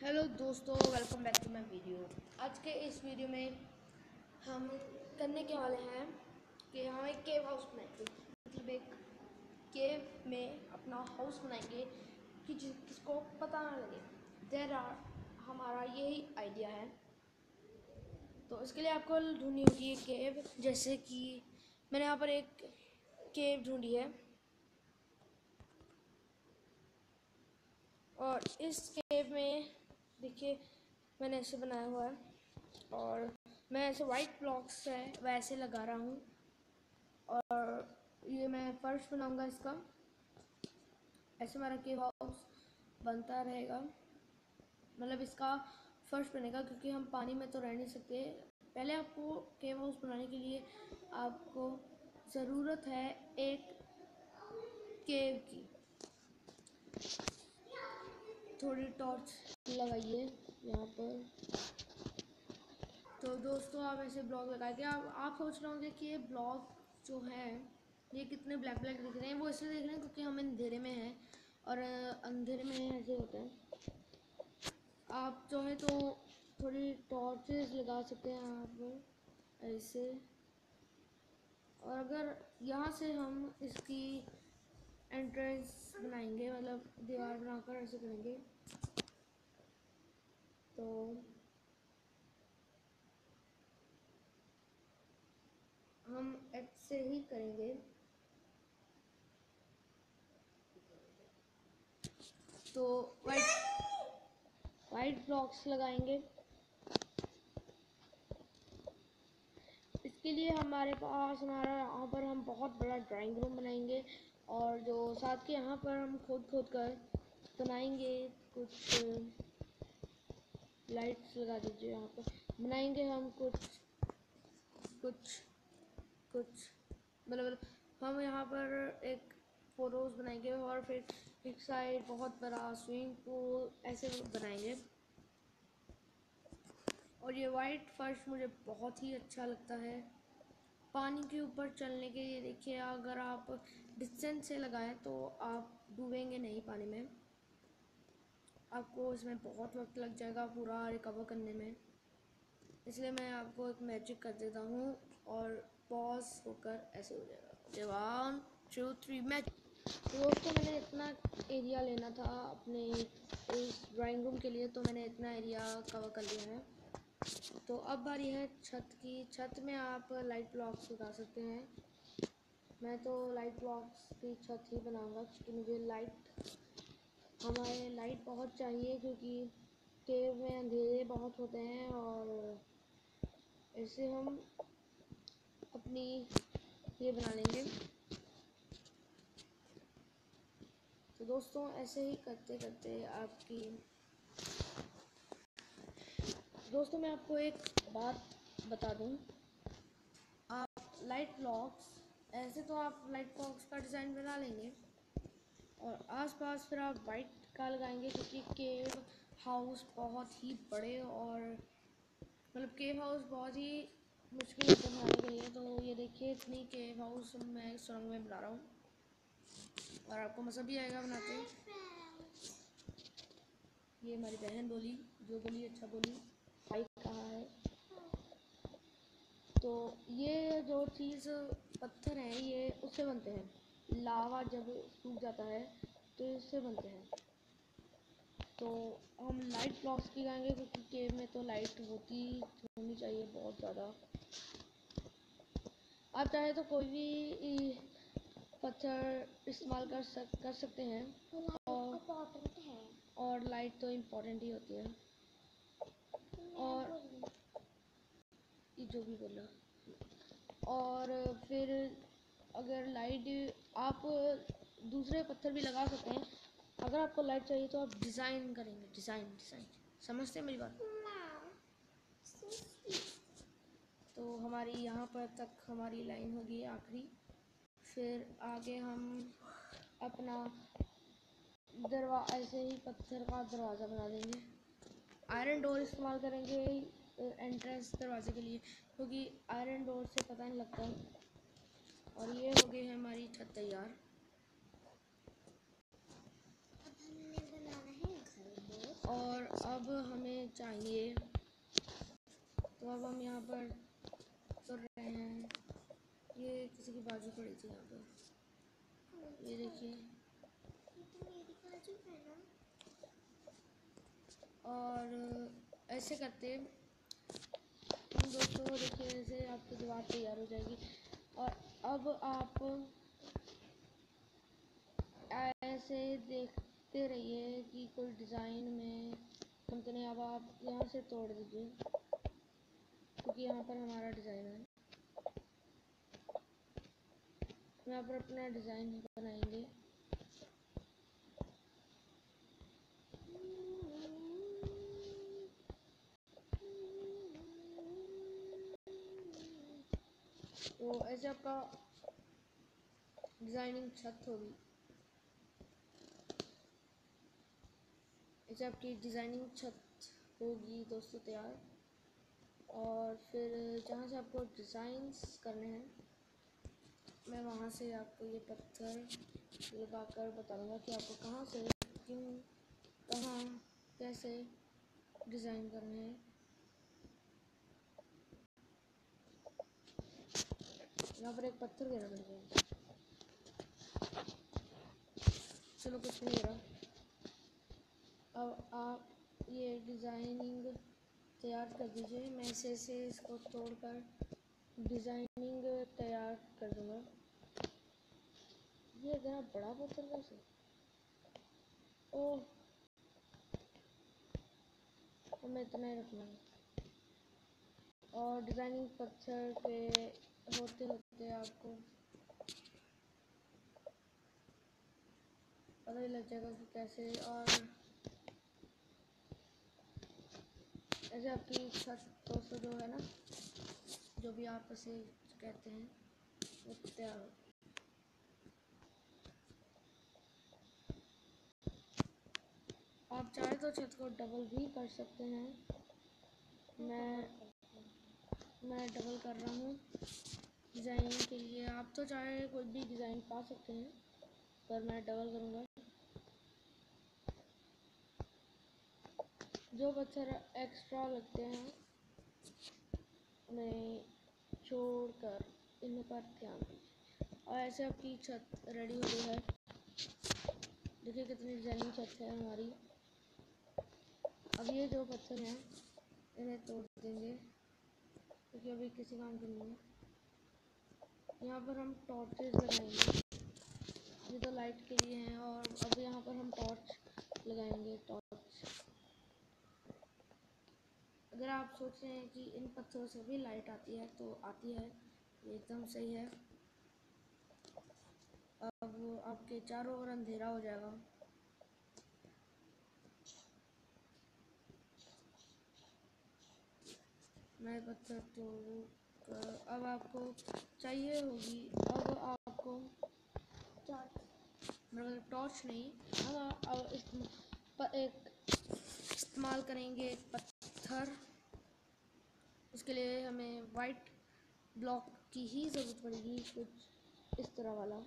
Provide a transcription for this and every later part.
Hello दोस्तों, welcome back to my video. आज के इस वीडियो में हम करने के वाले हैं कि हम एक केव हाउस बनाएंगे। मतलब एक केव में अपना हाउस बनाएंगे कि किसको पता ना लगे। हमारा यही आइडिया है। तो इसके लिए आपको ढूंढनी होगी एक केव। जैसे कि मैंने यहाँ पर एक केव ढूंढी है और इस केव में देखिए मैंने ऐसे बनाया हुआ है और मैं ऐसे वाइट ब्लॉक्स है वैसे लगा रहा हूँ। और ये मैं फर्श बनाऊंगा इसका। ऐसे हमारा केव हाउस बनता रहेगा। मतलब इसका फर्श बनेगा क्योंकि हम पानी में तो रह नहीं सकते। पहले आपको केव हाउस बनाने के लिए आपको ज़रूरत है एक केव की। थोड़ी टॉर्च लगाइए यहाँ पर। तो दोस्तों आप ऐसे ब्लॉक लगा के आप सोच रहे होंगे कि ये ब्लॉक जो है ये कितने ब्लैक ब्लैक दिख रहे हैं। वो इसलिए दिख रहे हैं क्योंकि हम अंधेरे में हैं और अंधेरे में ऐसे होते हैं। आप जो है तो थोड़ी टॉर्चेस लगा सकते हैं आप ऐसे। और अगर यहाँ से हम इसकी एंट्रेंस बनाएंगे, मतलब दीवार बनाकर ऐसे करेंगे तो हम ऐसे ही करेंगे। तो वाइट ब्लॉक्स लगाएंगे। इसके लिए हमारे पास यहाँ पर हम बहुत बड़ा ड्राइंग रूम बनाएंगे और जो साथ के यहाँ पर हम खोद कर बनाएंगे। कुछ लाइट्स लगा दीजिए यहाँ पर। बनाएंगे हम कुछ कुछ कुछ मतलब हम यहाँ पर एक फोटोज बनाएंगे और फिर एक साइड बहुत बड़ा स्विमिंग पूल ऐसे बनाएंगे। और ये वाइट फर्श मुझे बहुत ही अच्छा लगता है पानी के ऊपर चलने के लिए। देखिए अगर आप डिस्टेंस से लगाएं तो आप डूबेंगे नहीं पानी में। आपको इसमें बहुत वक्त लग जाएगा पूरा रिकवर करने में। इसलिए मैं आपको एक मैजिक कर देता हूँ और पॉज होकर ऐसे हो जाएगा। 1 2 3 मैजिक। तो दोस्तों मैंने इतना एरिया लेना था अपने इस ड्राइंग रूम के लिए, तो मैंने इतना एरिया कवर कर लिया है। तो अब बारी है छत की। छत में आप लाइट ब्लॉक्स लगा सकते हैं। मैं तो लाइट ब्लॉक्स की छत ही बनाऊंगा क्योंकि मुझे हमारे लाइट बहुत चाहिए क्योंकि केव में अंधेरे बहुत होते हैं और ऐसे हम अपनी ये बना लेंगे। तो दोस्तों ऐसे ही करते करते आपकी दोस्तों मैं आपको एक बात बता दूं। आप लाइट ब्लॉक्स ऐसे तो आप लाइट ब्लॉक्स का डिज़ाइन बना लेंगे और आसपास फिर आप वाइट का लगाएंगे क्योंकि केव हाउस बहुत ही बड़े और मतलब केव हाउस बहुत ही मुश्किल होता है बनाने के लिए। तो ये देखिए इतनी केव हाउस मैं सुरंग में बना रहा हूँ और आपको मज़ा भी आएगा बनाते। ये हमारी बहन बोली, जो बोली अच्छा बोली, भाई कहा है। तो ये जो चीज़ पत्थर हैं ये उससे बनते हैं। लावा जब सूख जाता है तो इससे बनते हैं। तो हम लाइट ब्लॉक्स की लगाएंगे क्योंकि केव में तो लाइट होनी चाहिए बहुत ज़्यादा। आप चाहे तो कोई भी पत्थर इस्तेमाल कर सकते हैं और लाइट तो इम्पोर्टेंट ही होती है। और ये जो भी बोला। और फिर अगर लाइट आप दूसरे पत्थर भी लगा सकते हैं। अगर आपको लाइट चाहिए तो आप डिज़ाइन करेंगे। डिज़ाइन समझते हैं मेरी बात? तो हमारी यहाँ पर तक हमारी लाइन होगी आखिरी। फिर आगे हम अपना ऐसे ही पत्थर का दरवाज़ा बना देंगे। आयरन डोर इस्तेमाल करेंगे एंट्रेंस दरवाजे के लिए क्योंकि आयरन डोर से पता नहीं लगता। और ये हो गई है हमारी छत तैयार। अब हमने बनाना है घर। और अब हमें चाहिए, तो अब हम यहाँ पर कर रहे हैं। ये किसी की बाजू पड़ी थी यहाँ पर, ये देखिए। और ऐसे करते हम दोस्तों देखिए, ऐसे आपकी दीवार तैयार हो जाएगी। और अब आप ऐसे देखते रहिए कि कोई डिज़ाइन में तो नहीं। अब आप यहाँ से तोड़ दीजिए, क्योंकि यहाँ पर हमारा डिज़ाइन है। यहाँ पर अपना डिज़ाइन बनाएंगे। तो ऐसे आपका डिज़ाइनिंग छत होगी, ऐसे आपकी डिज़ाइनिंग छत होगी दोस्तों तैयार। और फिर जहाँ से आपको डिज़ाइंस करने हैं, मैं वहाँ से आपको ये पत्थर लगा कर बता दूँगा कि आपको कहाँ से कहाँ कैसे डिज़ाइन करने हैं। यहाँ पर एक पत्थर गिरा पड़ गया, चलो कुछ नहीं गिरा। अब आप ये डिज़ाइनिंग तैयार कर दीजिए। मैं ऐसे इसको तोड़कर डिज़ाइनिंग तैयार कर दूँगा। ये इतना बड़ा पत्थर कैसे? ओह, हमें इतना ही रखना है। और डिज़ाइनिंग पत्थर पे होते होते आपको पता ही लग जाएगा कि कैसे। और ऐसे आपकी छत दोस्तों जो है ना, जो भी आप इसे कहते हैं, वो तैयार हो। आप चाहे तो छत को डबल भी कर सकते हैं। मैं डबल कर रहा हूँ डिज़ाइन के लिए। आप तो चाहे कोई भी डिज़ाइन पा सकते हैं, पर मैं डबल करूँगा। जो पत्थर एक्स्ट्रा लगते हैं उन्हें छोड़कर इन पर ध्यान दीजिए। और ऐसे आपकी छत रेडी हो गई है। देखिए कितनी डिज़ाइनिंग छत है हमारी। अब ये जो पत्थर हैं इन्हें तोड़ देंगे, क्योंकि अभी किसी काम की नहीं है। यहाँ पर हम टॉर्चेस लगाएंगे, ये तो लाइट के लिए हैं। और अब यहाँ पर हम टॉर्च लगाएंगे। टॉर्च, अगर आप सोच रहे हैं कि इन पत्थरों से भी लाइट आती है, तो आती है, ये एकदम सही है। अब आपके चारों ओर अंधेरा हो जाएगा। मैं पत्थर तोड़ कर अब आपको चाहिए होगी, अब आपको मतलब टॉर्च नहीं, अब एक इस्तेमाल करेंगे पत्थर। उसके लिए हमें वाइट ब्लॉक की ही ज़रूरत पड़ेगी, कुछ इस तरह वाला।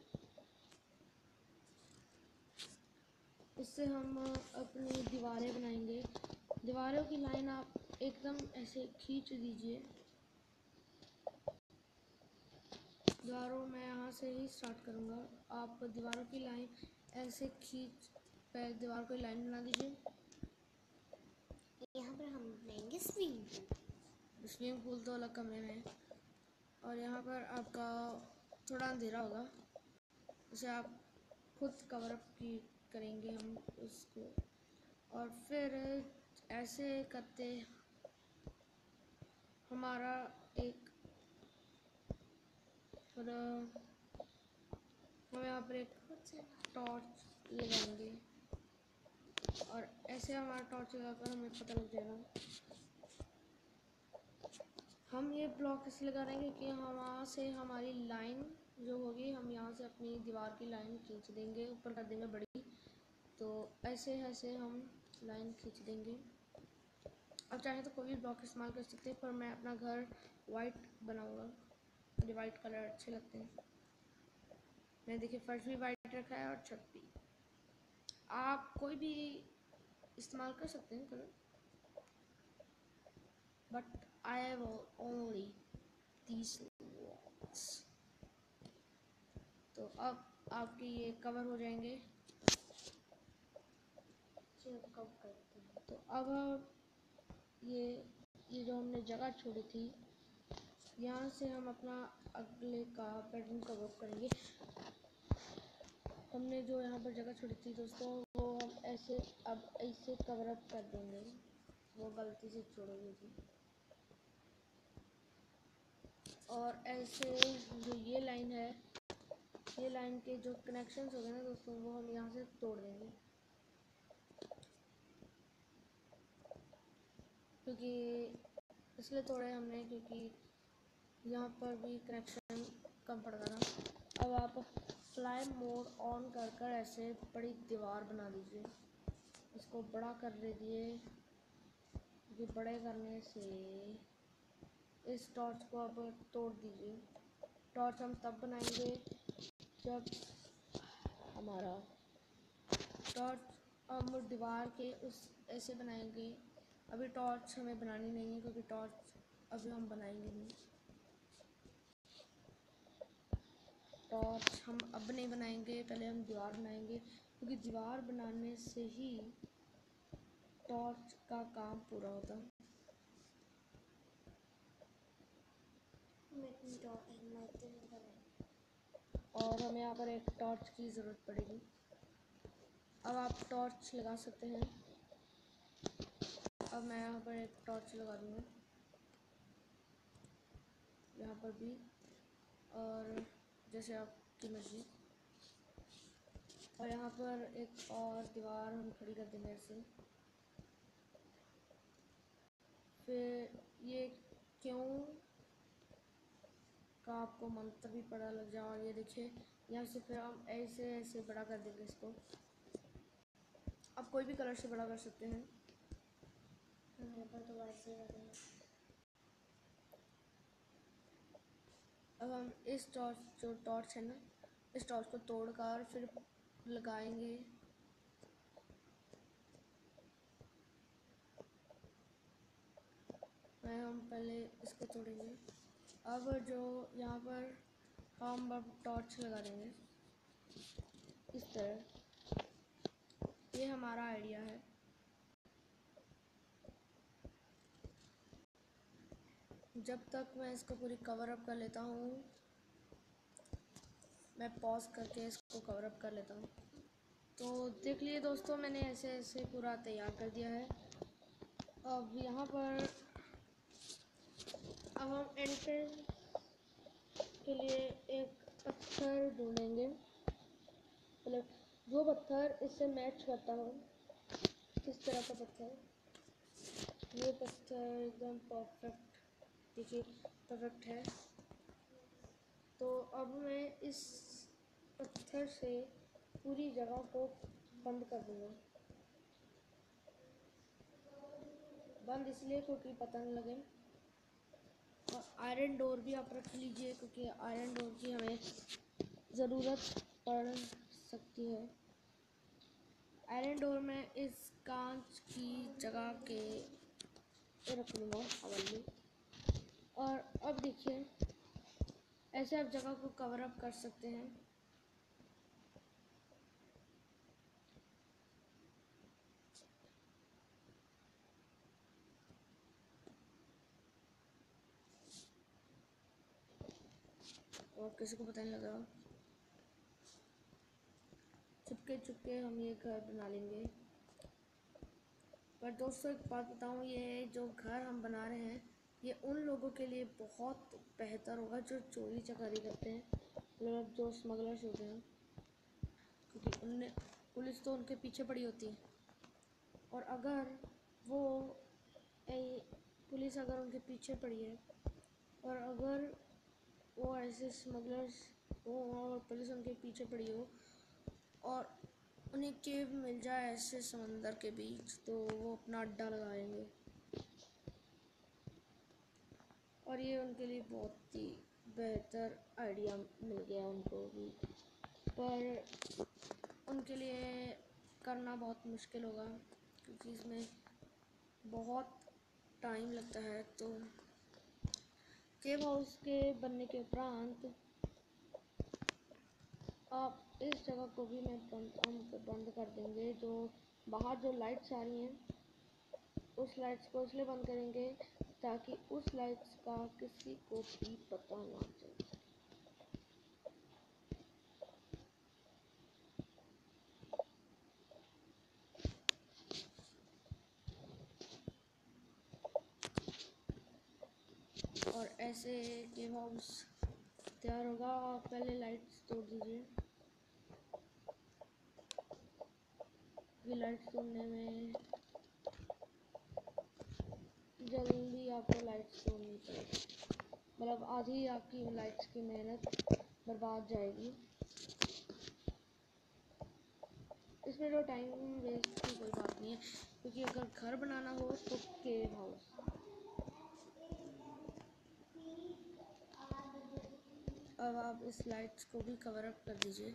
इससे हम अपनी दीवारें बनाएंगे। दीवारों की लाइन आप एकदम ऐसे खींच दीजिए। दीवारों मैं यहाँ से ही स्टार्ट करूँगा। आप दीवारों की लाइन ऐसे खींच पहले दीवार को लाइन बना दीजिए। यहाँ पर हम बनाएंगे स्विमिंग पूल। स्विमिंग पूल तो अलग कमरे में है। और यहाँ पर आपका थोड़ा अंधेरा होगा, उसे आप खुद कवर अप की करेंगे हम उसको। और फिर ऐसे करते हमारा एक और हम यहाँ पर एक टॉर्च लगाएंगे। और ऐसे हमारा टॉर्च लगाकर हमें पता लग जाएगा। हम ये ब्लॉक इसलिए लगा रहे हैं क्योंकि वहाँ से हमारी लाइन जो होगी, हम यहाँ से अपनी दीवार की लाइन खींच देंगे, ऊपर कर देंगे बड़ी। तो ऐसे ऐसे हम लाइन खींच देंगे। अब चाहे तो कोई भी ब्लॉक इस्तेमाल कर सकते हैं, पर मैं अपना घर वाइट बनाऊंगा, मुझे वाइट कलर अच्छे लगते हैं। मैंने देखिए फर्श भी वाइट रखा है और छत भी। आप कोई भी इस्तेमाल कर सकते हैं colour, but I have only these walls. तो अब आपके ये कवर हो जाएंगे। चलो कब करते हैं। तो अब ये जो हमने जगह छोड़ी थी, यहाँ से हम अपना अगले का बेडरूम कवर करेंगे। हमने जो यहाँ पर जगह छोड़ी थी दोस्तों, वो हम ऐसे अब ऐसे कवर अप कर देंगे, वो गलती से छोड़ी हुई थी। और ऐसे जो ये लाइन है, ये लाइन के जो कनेक्शंस हो गए ना दोस्तों, वो हम यहाँ से तोड़ देंगे, क्योंकि इसलिए तोड़े हमने क्योंकि यहाँ पर भी कनेक्शन कम पड़ रहा था। अब आप फ्लाई मोड ऑन कर कर ऐसे बड़ी दीवार बना दीजिए, इसको बड़ा कर दीजिए, क्योंकि बड़े करने से इस टॉर्च को अब तोड़ दीजिए। टॉर्च हम तब बनाएंगे जब हमारा टॉर्च हम दीवार के उस ऐसे बनाएंगे। अभी टॉर्च हमें बनानी नहीं है, क्योंकि टॉर्च अभी हम बनाएंगे नहीं। टॉर्च हम अब नहीं बनाएंगे, पहले हम दीवार बनाएंगे, क्योंकि दीवार बनाने से ही टॉर्च का काम पूरा होता है। और हमें यहाँ पर एक टॉर्च की ज़रूरत पड़ेगी। अब आप टॉर्च लगा सकते हैं। अब मैं यहाँ पर एक टॉर्च लगा दूँगा, यहाँ पर भी, और जैसे आपकी मर्जी। और यहाँ पर एक और दीवार हम खड़ी कर देंगे ऐसे। फिर ये क्यों का आपको मंत्र भी पता लग जाए। और ये देखिए यहाँ से फिर हम ऐसे ऐसे बड़ा कर देंगे इसको। आप कोई भी कलर से बड़ा कर सकते हैं। मेरे पर तो वैसे ही है। अब हम इस जो टॉर्च है ना, इस टॉर्च को तोड़कर फिर लगाएंगे। हम पहले इसको तोड़ेंगे। अब जो यहाँ पर हम अब टॉर्च लगा देंगे इस तरह। ये हमारा आइडिया है। जब तक मैं इसको पूरी कवर अप कर लेता हूँ, मैं पॉज करके इसको कवर अप कर लेता हूँ। तो देख लिए दोस्तों, मैंने ऐसे ऐसे पूरा तैयार कर दिया है। अब यहाँ पर अब हम एंट्रेंस के लिए एक पत्थर ढूंढेंगे, मतलब जो पत्थर इससे मैच करता हो। किस तरह का पत्थर? ये पत्थर एकदम परफेक्ट, देखिए परफेक्ट है। तो अब मैं इस पत्थर से पूरी जगह को बंद कर दूँगा। बंद इसलिए क्योंकि पता नहीं लगे। और आयरन डोर भी आप रख लीजिए, क्योंकि आयरन डोर की हमें ज़रूरत पड़ सकती है। आयरन डोर में इस कांच की जगह के रख लूँगा हवाले। और अब देखिए ऐसे आप जगह को कवर अप कर सकते हैं। और किसी को पता नहीं लगा। चुपके चुपके हम ये घर बना लेंगे। पर दोस्तों एक बात बताऊँ, ये जो घर हम बना रहे हैं ये उन लोगों के लिए बहुत बेहतर होगा जो चोरी चकारी करते हैं, मतलब जो स्मगलर्स होते हैं, क्योंकि उनने पुलिस तो उनके पीछे पड़ी होती है। और अगर वो पुलिस अगर उनके पीछे पड़ी है और अगर वो ऐसे स्मगलर्स हो और पुलिस उनके पीछे पड़ी हो और उन्हें केव मिल जाए ऐसे समंदर के बीच, तो वो अपना अड्डा लगाएंगे। और ये उनके लिए बहुत ही बेहतर आइडिया मिल गया उनको भी, पर उनके लिए करना बहुत मुश्किल होगा, क्योंकि इसमें बहुत टाइम लगता है। तो केव हाउस के बनने के उपरांत आप इस जगह को भी हम बंद कर देंगे। जो बाहर जो लाइट्स आ रही हैं उस लाइट्स को इसलिए बंद करेंगे ताकि उस लाइट्स का किसी को भी पता ना चले। और ऐसे केव हाउस तैयार होगा। आप पहले लाइट्स तोड़ दीजिए। ये लाइट्स तोड़ने में जल्दी आपको लाइट्स तोड़नी पड़ेगी, मतलब आधी आपकी लाइट्स की मेहनत बर्बाद जाएगी। इसमें जो टाइम वेस्ट की कोई बात नहीं है, क्योंकि अगर घर बनाना हो तो केव हाउस। अब आप इस लाइट्स को भी कवर अप कर दीजिए।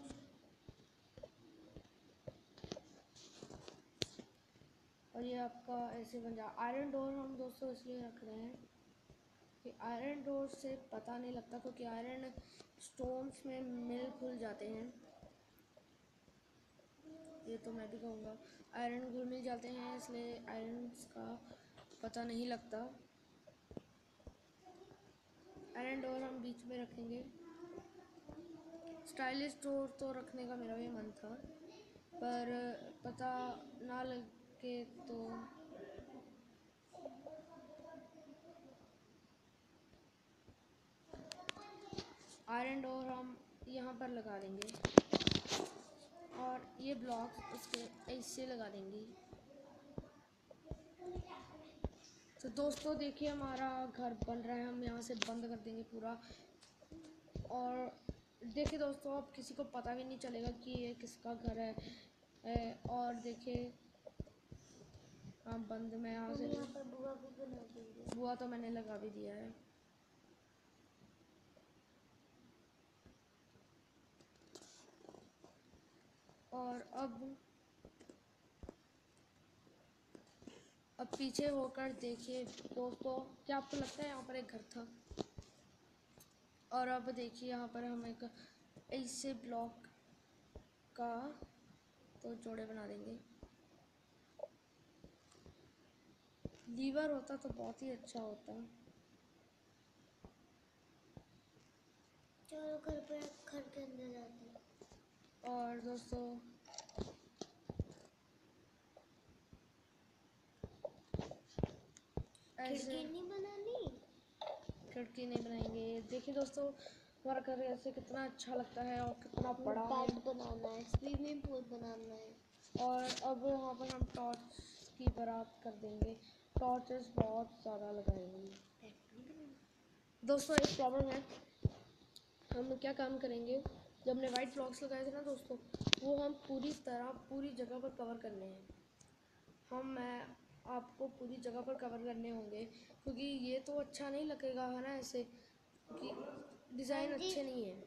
और ये आपका ऐसे बन जा। आयरन डोर हम दोस्तों इसलिए रख रहे हैं कि आयरन डोर से पता नहीं लगता, क्योंकि आयरन स्टोन्स में मिल खुल जाते हैं। ये तो मैं भी कहूँगा, आयरन घुल मिल जाते हैं, इसलिए आयरन का पता नहीं लगता। आयरन डोर हम बीच में रखेंगे। स्टाइलिश डोर तो रखने का मेरा भी मन था, पर पता ना लगे तो आयरन डोर हम यहाँ पर लगा देंगे और ये ब्लॉक्स उसके ऐसे लगा देंगे। तो दोस्तों देखिए हमारा घर बन रहा है। हम यहाँ से बंद कर देंगे पूरा। और देखिए दोस्तों, अब किसी को पता भी नहीं चलेगा कि ये किसका घर है। और देखिए हम बंद में यहाँ से पर बुआ भी बना देंगे। बुआ तो मैंने लगा भी दिया है। और अब पीछे होकर देखिए दोस्तों, क्या आपको लगता है यहाँ पर एक घर था? और अब देखिए यहाँ पर हम एक ऐसे ब्लॉक का तो जोड़े बना देंगे। लीवर होता तो बहुत ही अच्छा होता। चलो घर के अंदर जाते हैं। और दोस्तों खिड़की नहीं बनानी, खिड़की नहीं बनाएंगे। देखिए दोस्तों हमारा घर ऐसे कितना अच्छा लगता है और कितना बड़ा है। बेड बनाना है, स्विमिंग पूल बनाना है। और अब यहाँ पर हम टॉर्च की बारात कर देंगे। टॉर्चेस बहुत ज़्यादा लगाएंगे। दोस्तों एक प्रॉब्लम है, हम क्या काम करेंगे, जब हमने वाइट ब्लॉक्स लगाए थे ना दोस्तों, वो हम पूरी जगह पर कवर करने हैं। मैं आपको पूरी जगह पर कवर करने होंगे, क्योंकि ये तो अच्छा नहीं लगेगा है ना ऐसे, क्योंकि डिज़ाइन अच्छे नहीं है।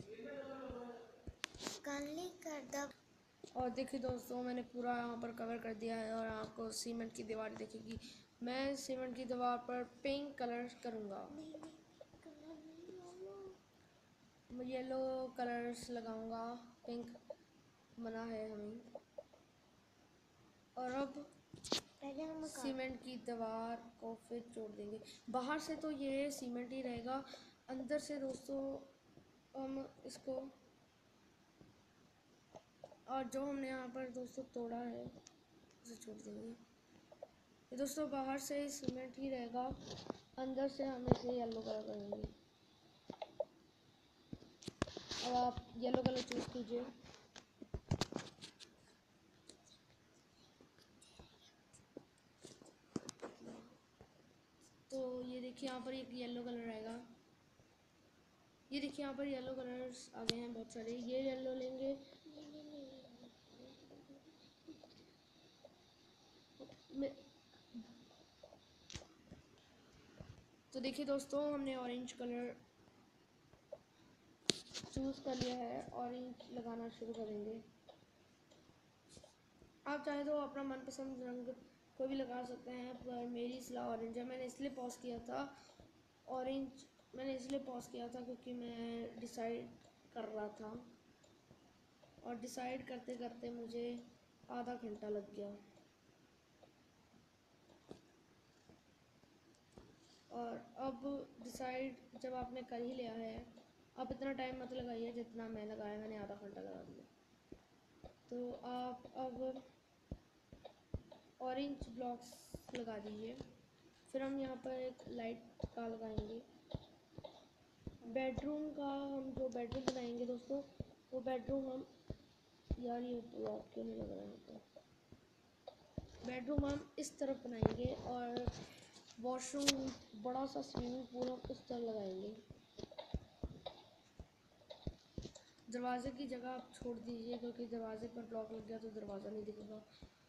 काली कर दो। और देखिए दोस्तों मैंने पूरा यहाँ पर कवर कर दिया है। और आपको सीमेंट की दीवार दिखेगी। मैं सीमेंट की दीवार पर पिंक कलर करूँगा, येलो कलर्स लगाऊंगा, पिंक बना है हमें। और अब पहले हम सीमेंट की दीवार को फिर जोड़ देंगे। बाहर से तो ये सीमेंट ही रहेगा, अंदर से दोस्तों हम इसको, और जो हमने यहाँ पर दोस्तों तोड़ा है उसे छोड़ देंगे। ये दोस्तों बाहर से सीमेंट ही रहेगा, अंदर से हम इसे येलो कलर करेंगे। अब आप येलो कलर चूज़ कीजिए। तो ये देखिए यहाँ पर एक येलो कलर रहेगा। ये देखिए यहाँ पर येलो कलर्स आ गए हैं बहुत सारे। ये येलो लेंगे, तो देखिए दोस्तों हमने ऑरेंज कलर चूज़ कर लिया है। ऑरेंज लगाना शुरू करेंगे। आप चाहे तो अपना मनपसंद रंग कोई भी लगा सकते हैं, पर मेरी सलाह ऑरेंज है। मैंने इसलिए पॉज किया था ऑरेंज, मैंने इसलिए पॉज किया था क्योंकि मैं डिसाइड कर रहा था, और डिसाइड करते करते मुझे आधा घंटा लग गया। और अब डिसाइड जब आपने कर ही लिया है, आप इतना टाइम मत लगाइए जितना मैं लगाया, मैंने आधा घंटा लगा दिया। तो आप अब ऑरेंज ब्लॉक्स लगा दीजिए। फिर हम यहाँ पर एक लाइट का लगाएंगे। बेडरूम का हम जो बेडरूम बनाएंगे दोस्तों, वो बेडरूम हम, यार ये ब्लॉक क्यों नहीं लग रहा है, बेडरूम हम इस तरफ बनाएंगे और वॉशरूम, बड़ा सा स्विमिंग पूल हम उस तरफ लगाएंगे। दरवाजे की जगह आप छोड़ दीजिए क्योंकि दरवाजे पर ब्लॉक लग गया तो दरवाज़ा नहीं दिखेगा।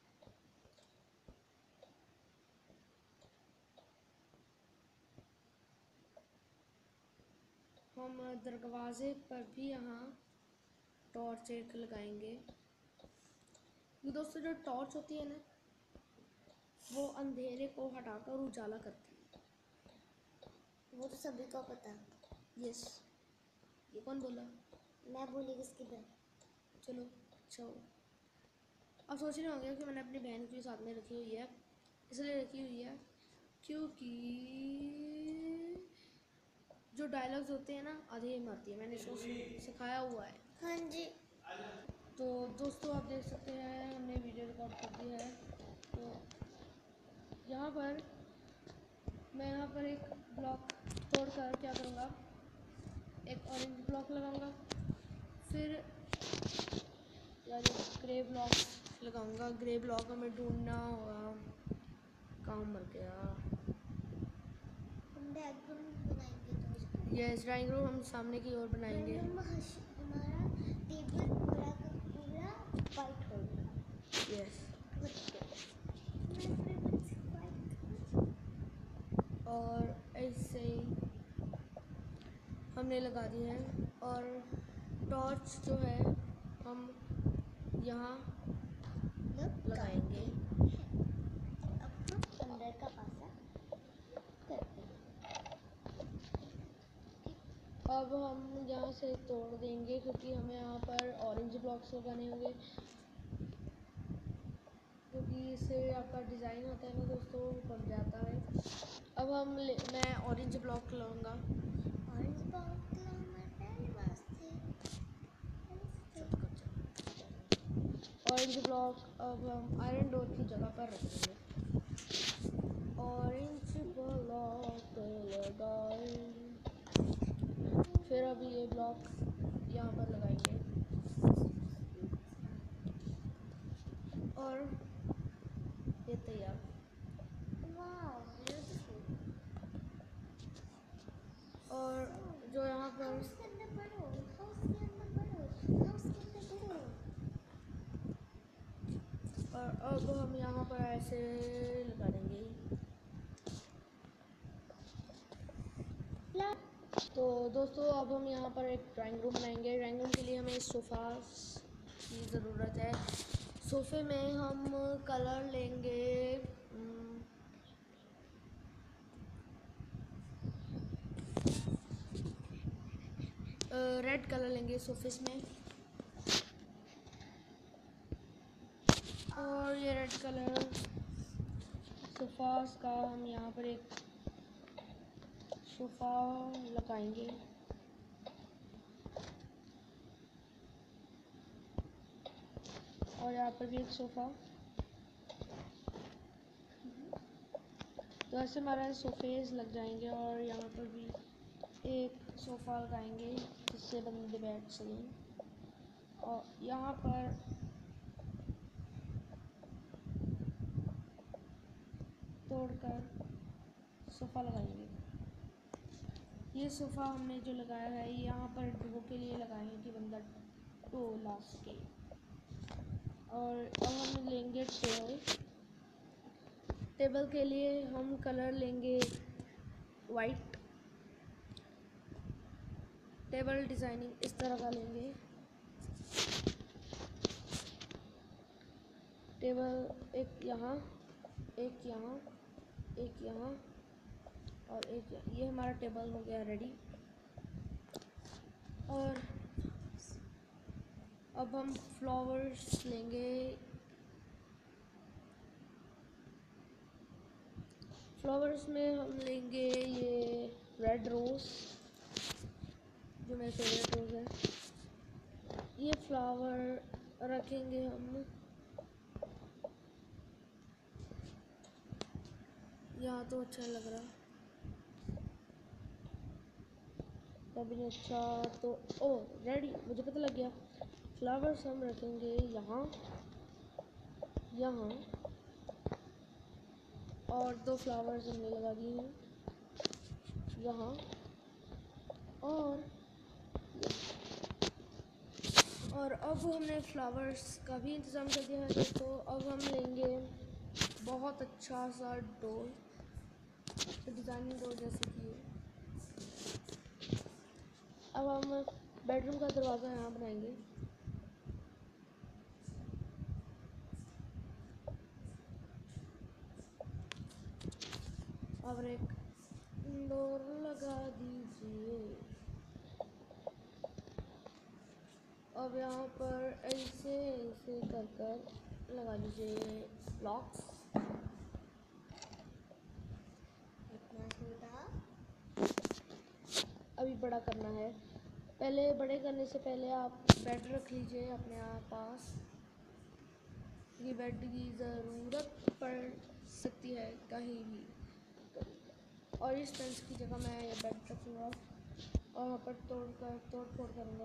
हम दरवाजे पर भी यहाँ टॉर्च एक लगाएंगे। ये दोस्तों जो टॉर्च होती है ना, वो अंधेरे को हटाकर उजाला करती है। वो तो सभी को पता है। यस। ये कौन बोला? मैं बोली किसकी बहन? चलो अच्छा हो। अब सोच रहे होंगे कि मैंने अपनी बहन के साथ में रखी हुई है, इसलिए रखी हुई है क्योंकि जो डायलॉग्स होते हैं ना, आधे ही मारती है, मैंने इसको सिखाया हुआ है। हाँ जी। तो दोस्तों आप देख सकते हैं हमने वीडियो रिकॉर्ड कर दिया है। तो यहाँ पर मैं यहाँ पर एक ब्लॉक तोड़कर क्या करूँगा, एक ऑरेंज ब्लॉक लगाऊंगा, फिर यार ग्रे ब्लॉक लगाऊंगा। ग्रे ब्लॉक हमें ढूंढना होगा, काम मर गया। हम बैकग्राउंड बनाएंगे तो इसको। यस, ड्राइंग रूम हम सामने की ओर बनाएंगे। हमारा टेबल पूरा का पूरा वाइट होगा। यस, मैं और ऐसे ही हमने लगा दी है। और टॉर्च जो है हम यहाँ लगाएंगे। अब हम अंदर का पासा करते हैं। अब हम यहाँ से तोड़ देंगे क्योंकि हमें यहाँ पर ऑरेंज ब्लॉक्स लगाने होंगे, क्योंकि इससे आपका डिज़ाइन होता है ना दोस्तों, बन जाता है। अब मैं ऑरेंज ब्लॉक लाऊंगा। ऑरेंज ब्लॉक लाना पहले वास्ते। ऑरेंज ब्लॉक अब हम आयरन डोर की जगह पर रख देंगे। ऑरेंज ब्लॉक लगाए, फिर अभी ये ब्लॉक यहाँ पर लगाएंगे और ये तैयार। Wow beautiful. और जो यहाँ पर हाउस के अंदर बढ़ो, हाउस के अंदर बढ़ो, हाउस के अंदर बढ़ो। और अब हम यहाँ पर ऐसे लगा देंगे। तो दोस्तों अब हम यहाँ पर एक ड्राइंग रूम बनाएंगे। ड्राइंग रूम के लिए हमें सोफ़ा की ज़रूरत है। सोफ़े में हम कलर लेंगे, रेड कलर लेंगे सोफे में, और ये रेड कलर सोफ़ास का हम यहाँ पर एक सोफ़ा लगाएंगे। और यहाँ पर भी एक सोफ़ा। तो ऐसे हमारे सोफ़ेज लग जाएंगे और यहाँ पर भी एक सोफ़ा लगाएंगे जिससे बंदे बैठ सकें। और यहाँ पर तोड़कर सोफ़ा लगाएंगे। ये सोफ़ा हमने जो लगाया है यहाँ पर डो के लिए लगाएंगे कि बंदा डो ला सके। और अब हम लेंगे टेबल। टेबल के लिए हम कलर लेंगे वाइट। टेबल डिज़ाइनिंग इस तरह का लेंगे। टेबल एक यहाँ, एक यहाँ, एक यहाँ और एक यहाँ। ये हमारा टेबल हो गया रेडी। और अब हम फ्लावर्स लेंगे। फ्लावर्स में हम लेंगे ये रेड रोज़, जो मेरा फेवरेट रोज़ है। ये फ्लावर रखेंगे हम यहाँ, तो अच्छा लग रहा तभी नहीं अच्छा तो। ओ रेडी, मुझे पता लग गया। फ्लावर्स हम रखेंगे यहाँ, यहाँ और 2 फ्लावर्स हमने लगा दिए हैं यहाँ और अब हमने फ्लावर्स का भी इंतज़ाम कर दिया है दोस्तों। अब हम लेंगे बहुत अच्छा सा डोर, डिज़ाइनिंग डोर जैसे कि अब हम बेडरूम का दरवाज़ा यहाँ बनाएंगे। अब एक डोर लगा दीजिए। अब यहाँ पर ऐसे ऐसे कर कर लगा दीजिए ब्लॉक्स। इतना छोटा। अभी बड़ा करना है। पहले बड़े करने से पहले आप बेड रख लीजिए अपने पास। ये बेड की ज़रूरत पड़ सकती है कहीं भी, और इस बेंच की जगह मैं ये बेड रखूँगा और वहाँ पर तोड़ फोड़ करूँगा।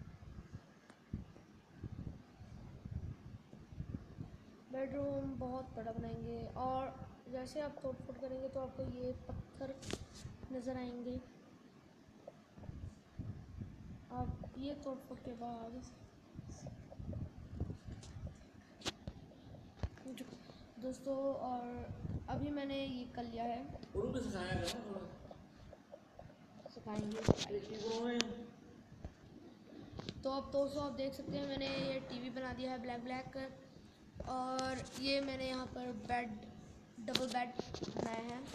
बेडरूम बहुत बड़ा बनाएंगे और जैसे आप तोड़ फोड़ करेंगे तो आपको ये पत्थर नज़र आएंगे। आप ये तोड़ फोड़ के बाद दोस्तों, और अभी मैंने ये कर लिया है, सिखाएंगे। तो अब दोस्तों आप देख सकते हैं मैंने ये टीवी बना दिया है ब्लैक, और ये मैंने यहाँ पर डबल बेड बनाया है।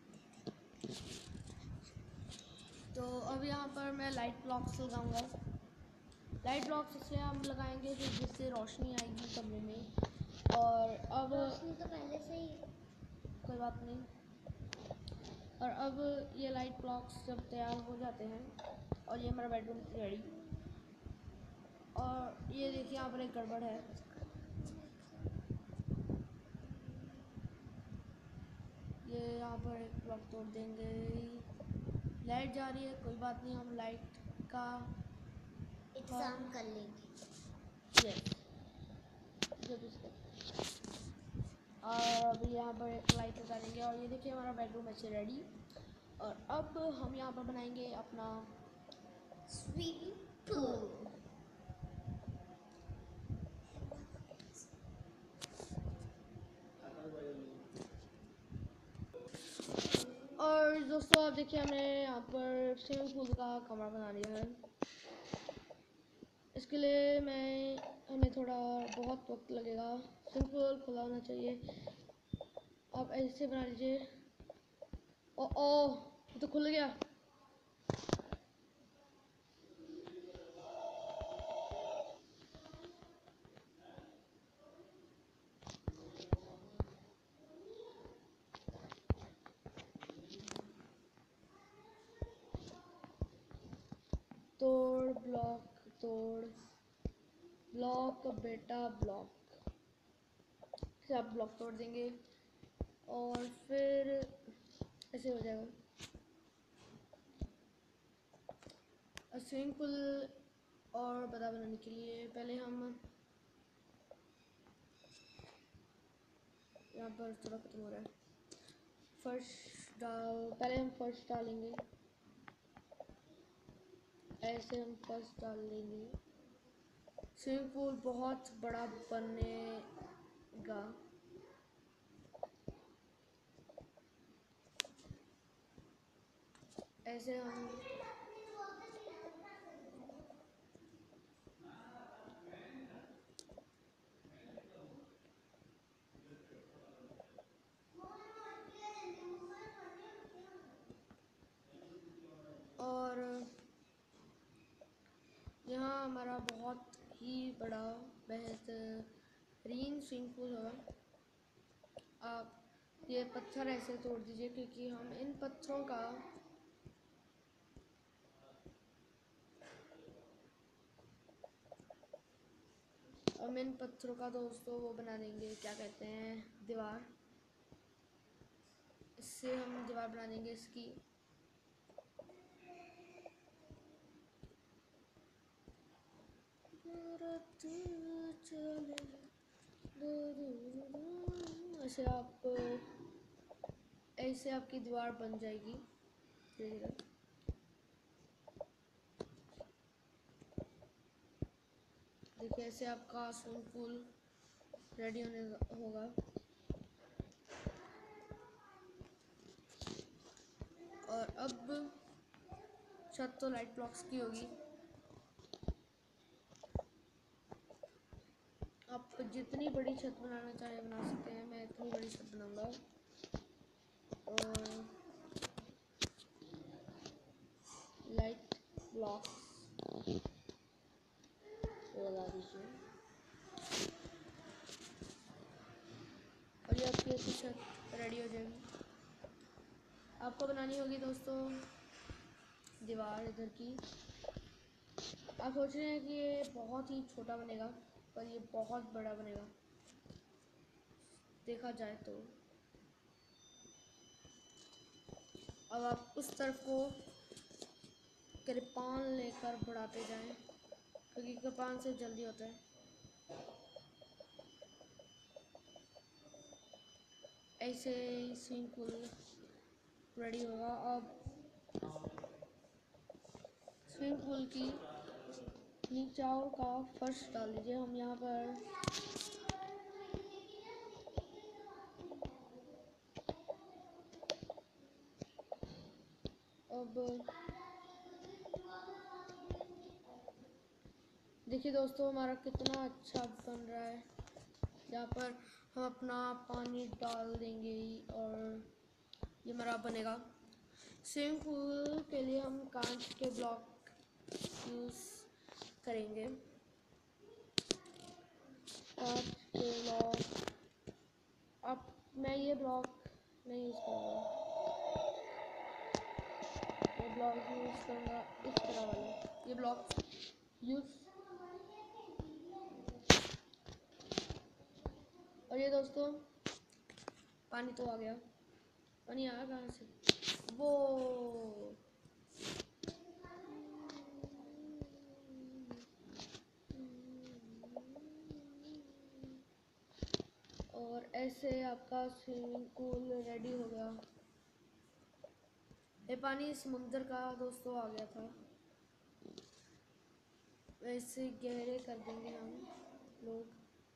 तो अब यहाँ पर मैं लाइट ब्लॉक्स लगाऊंगा। लाइट ब्लॉक्स इसलिए हम लगाएंगे जिससे रोशनी आएगी कमरे में। और अब रोशनी तो पहले से ही। कोई बात नहीं। और अब ये लाइट ब्लॉक्स जब तैयार हो जाते हैं और ये हमारा बेडरूम रेडी। और ये देखिए यहाँ पर एक गड़बड़ है। ये यहाँ पर एक ब्लॉक तोड़ देंगे। लाइट जा रही है, कोई बात नहीं, हम लाइट का एग्जाम कर लेंगे। यस जब इसका। और अभी यहाँ पर एक लाइट लगा देंगे और ये देखिए हमारा बेडरूम ऐसे रेडी। और अब हम यहाँ पर बनाएंगे अपना स्विमिंग पूल। और दोस्तों आप देखिए हमने यहाँ पर स्विमिंग पूल का कमरा बना लिया है। इसके लिए हमें थोड़ा बहुत वक्त लगेगा। स्विमिंग पूल खुला होना चाहिए। आप ऐसे बना लीजिए। ओ ये तो खुल गया। तोड़ ब्लॉक बेटा ब्लॉक से आप ब्लॉक तोड़ देंगे और फिर ऐसे हो जाएगा। स्विमिंग पूल और बड़ा बनाने के लिए पहले हम यहाँ पर थोड़ा खत्म हो रहा है। पहले हम फर्श डालेंगे। ऐसे हम फर्श डाल लेंगे। स्विमिंग पूल बहुत बड़ा बनेगा। ऐसे हम बड़ा बेहतरीन स्विमिंग पूल होगा। आप ये पत्थर ऐसे तोड़ दीजिए क्योंकि हम इन पत्थरों का दोस्तों वो बना देंगे, क्या कहते हैं, दीवार। इससे हम दीवार बना देंगे इसकी। ऐसे आपकी दीवार बन जाएगी धीरे धीरे। देखिए ऐसे आपका स्विमिंग पूल रेडी होने होगा। और अब छत तो लाइट ब्लॉक्स की होगी। आप जितनी बड़ी छत बनाना चाहे बना सकते हैं। मैं इतनी बड़ी छत बनाऊंगा। और लाइट ब्लॉक्स लगा दीजिए और ये आपकी अच्छी छत रेडी हो जाएगी। आपको बनानी होगी दोस्तों दीवार इधर की। आप सोच रहे हैं कि ये बहुत ही छोटा बनेगा, पर ये बहुत बड़ा बनेगा देखा जाए तो। अब आप उस तरफ को कृपान लेकर बढ़ाते जाएं क्योंकि कृपान से जल्दी होता है। ऐसे स्विमिंग पूल रेडी होगा। अब स्विमिंग पूल की नीचाओं का फर्श डाल दीजिए। हम यहाँ पर अब देखिए दोस्तों हमारा कितना अच्छा बन रहा है। यहाँ पर हम अपना पानी डाल देंगे और ये हमारा बनेगा। स्विमिंग पूल के लिए हम कांच के ब्लॉक यूज़ करेंगे। कांच के ब्लॉक अब मैं ये ब्लॉक नहीं यूज़ करूँगा। ये ब्लॉक यूज़ करूँगा इस तरह वाले। ये ब्लॉक यूज़ और ये दोस्तों पानी तो आ गया। पानी आया कहाँ से? वो और ऐसे आपका स्विमिंग पूल रेडी हो गया। ये पानी समुद्र का दोस्तों आ गया था। वैसे गहरे कर देंगे हम लोग।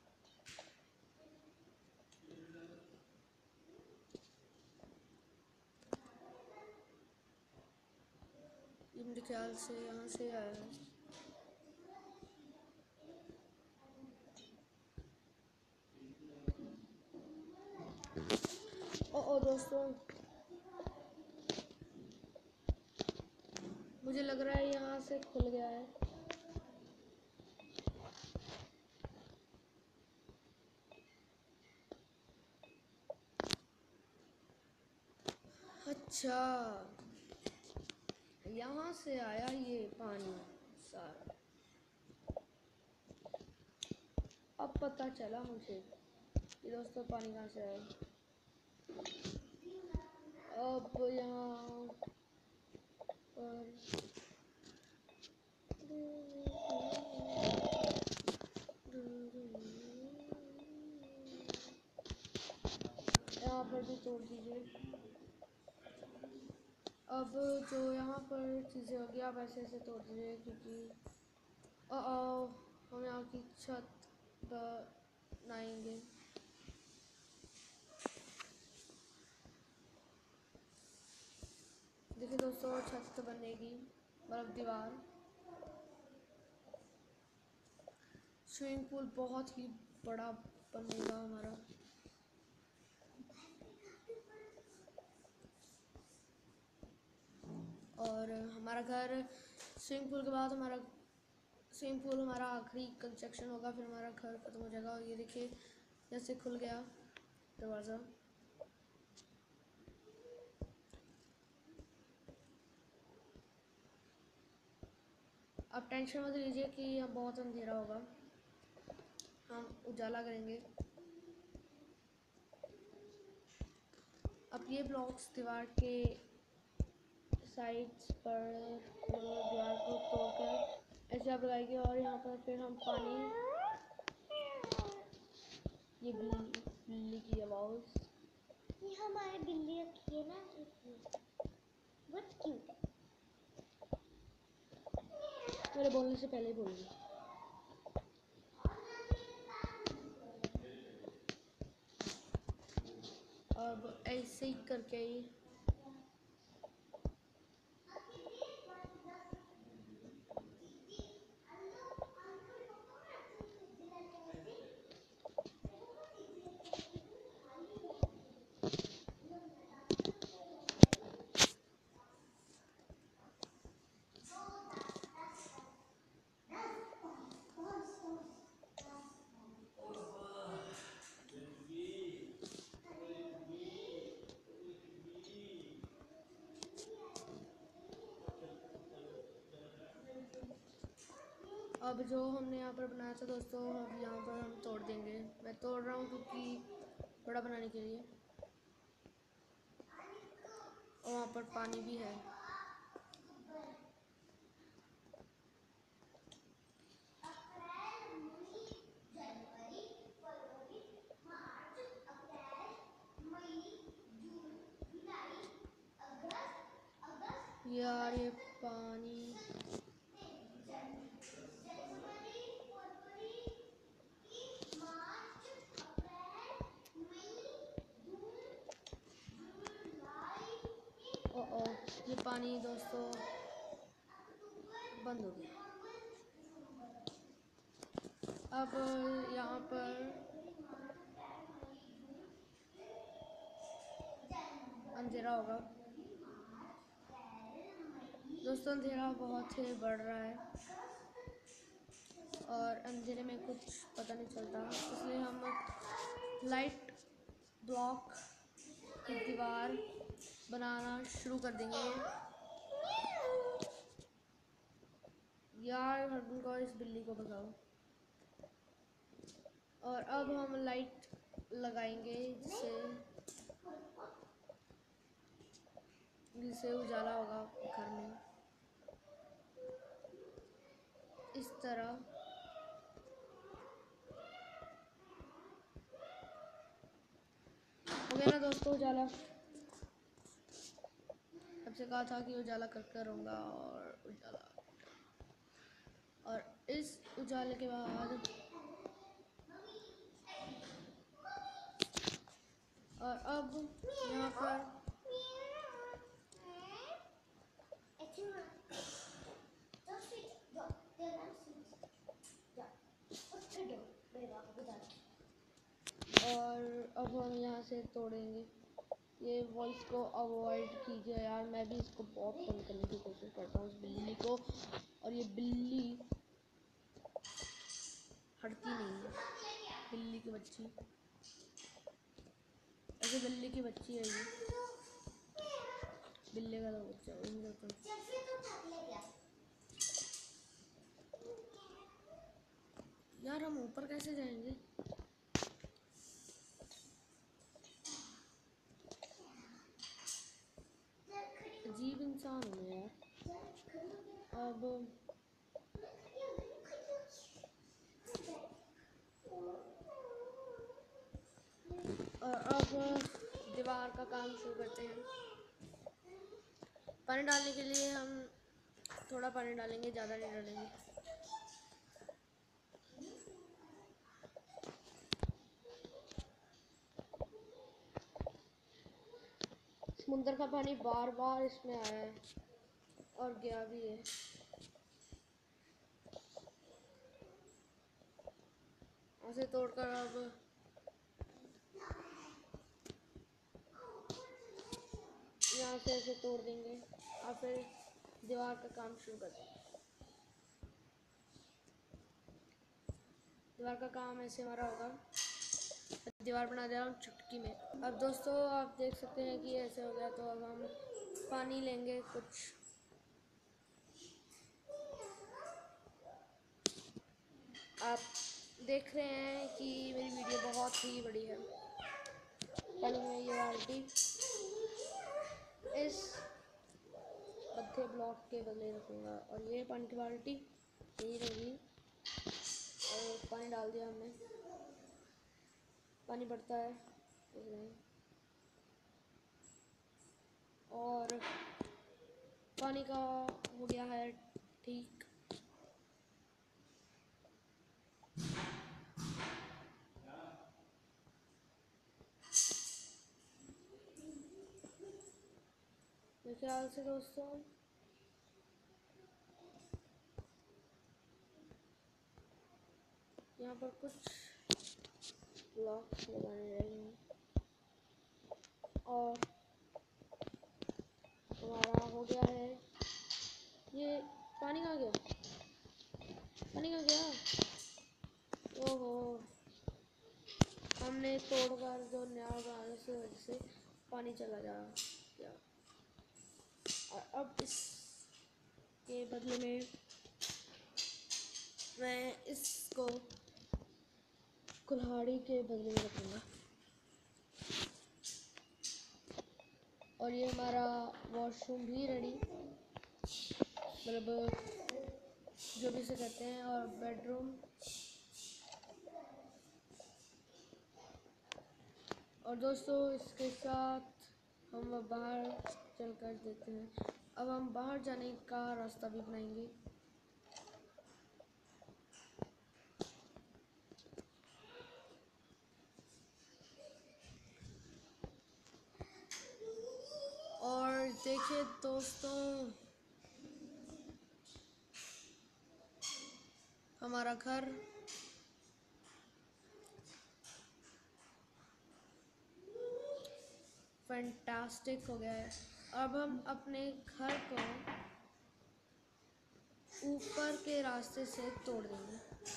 ये मेरे ख्याल से यहाँ से आया है। ओ दोस्तों मुझे लग रहा है यहाँ से खुल गया है। अच्छा यहाँ से आया ये पानी सारा। अब पता चला मुझे कि दोस्तों पानी कहाँ से आया। अब यहाँ पर यहाँ पर भी तोड़ दीजिए। अब जो यहाँ पर चीज़ें होगी आप ऐसे ऐसे तोड़ दीजिए क्योंकि हम यहाँ की छत बनाएंगे। देखिए दोस्तों छत बनेगी मतलब दीवार। स्विमिंग पूल बहुत ही बड़ा बनेगा हमारा। और हमारा घर स्विमिंग पूल के बाद हमारा स्विमिंग पूल हमारा आखिरी कंस्ट्रक्शन होगा, फिर हमारा घर खत्म हो जाएगा। और ये देखिए जैसे खुल गया दरवाज़ा। अब टेंशन मत लीजिए कि यहाँ बहुत अंधेरा होगा, हम उजाला करेंगे। अब ये ब्लॉक्स दीवार के साइड्स पर दीवार को तोड़कर ऐसे आप लगाएंगे और यहाँ पर फिर हम पानी, ये बिल्ली की आवाज़, ये हमारी बिल्ली रखी है ना, बहुत क्यूट है। मेरे बोलने से पहले ही बोलिए। अब ऐसे ही करके ही अब जो हमने यहाँ पर बनाया था दोस्तों, अब यहाँ पर हम तोड़ देंगे। मैं तोड़ रहा हूँ क्योंकि बड़ा बनाने के लिए, और वहाँ पर पानी भी है। यार ये पानी, ओ ये पानी दोस्तों बंद हो गया। अब यहाँ पर अंधेरा होगा दोस्तों, अंधेरा बहुत ही बढ़ रहा है और अंधेरे में कुछ पता नहीं चलता, इसलिए हम लाइट ब्लॉक की दीवार बनाना शुरू कर देंगे। यार हरगुन को, इस बिल्ली को भगाओ। और अब हम लाइट लगाएंगे जिससे उजाला होगा घर में, इस तरह। हो गया ना दोस्तों उजाला। सबसे कहा था कि उजाला कर रहूँगा, और उजाला, और इस उजाले के बाद और अब यहाँ पर और अब हम यहाँ से तोड़ेंगे। ये वॉइस को अवॉइड कीजिए यार, मैं भी इसको बहुत कम करने की कोशिश करता हूँ, इस बिल्ली को, और ये बिल्ली हटती नहीं है। बिल्ली की बच्ची, ऐसे बिल्ली की बच्ची है ये, बिल्ली का तो बच्चा यार। हम ऊपर कैसे जाएंगे? अजीब इंसान हूँ यार। अब दीवार का काम शुरू करते हैं। पानी डालने के लिए हम थोड़ा पानी डालेंगे, ज़्यादा नहीं डालेंगे। समुंदर का पानी बार बार इसमें आया है और गया भी है। ऐसे तोड़कर अब यहाँ से ऐसे तोड़ देंगे और फिर दीवार का काम शुरू कर देंगे। दीवार का काम ऐसे हमारा होगा। दीवार बना दे रहा हूँ चुटकी में। अब दोस्तों आप देख सकते हैं कि ऐसे हो गया। तो अब हम पानी लेंगे कुछ। आप देख रहे हैं कि मेरी वीडियो बहुत ही बड़ी है। पहले मैं ये बाल्टी इस बद्धे ब्लॉक के बदले रखूँगा और ये पानी की बाल्टी यही रहेगी। और पानी डाल दिया हमने, पानी बढ़ता है और पानी का हो गया है ठीक। मेरे ख्याल से दोस्तों यहाँ पर कुछ ब्लॉक्स लगाने रहेंगे और हमारा हो गया है। ये पानी कहाँ गया? पानी कहाँ गया? ओहो, हमने तोड़कर जो नया बनाने की वजह से पानी चला जा गया। और अब इसके बदले में मैं इसको कुल्हाड़ी के बदले में रखूँगा। और ये हमारा वॉशरूम भी रेडी, मतलब जो भी इसे कहते हैं, और बेडरूम। और दोस्तों इसके साथ हम अब बाहर चल कर देते हैं। अब हम बाहर जाने का रास्ता भी बनाएंगे। और देखिए दोस्तों हमारा घर फैंटास्टिक हो गया है। अब हम अपने घर को ऊपर के रास्ते से तोड़ देंगे।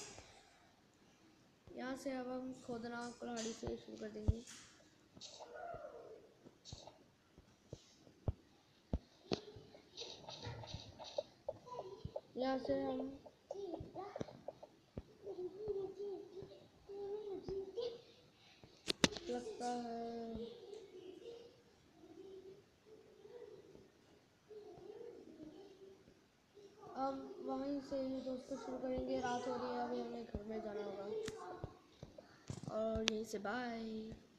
यहाँ से अब हम खोदना कुल्हाड़ी से शुरू कर देंगे। यहाँ से हम लगता है अब वहीं से ही दोस्तों शुरू करेंगे। रात हो रही है, अभी हमें घर में जाना होगा और यहीं से बाय।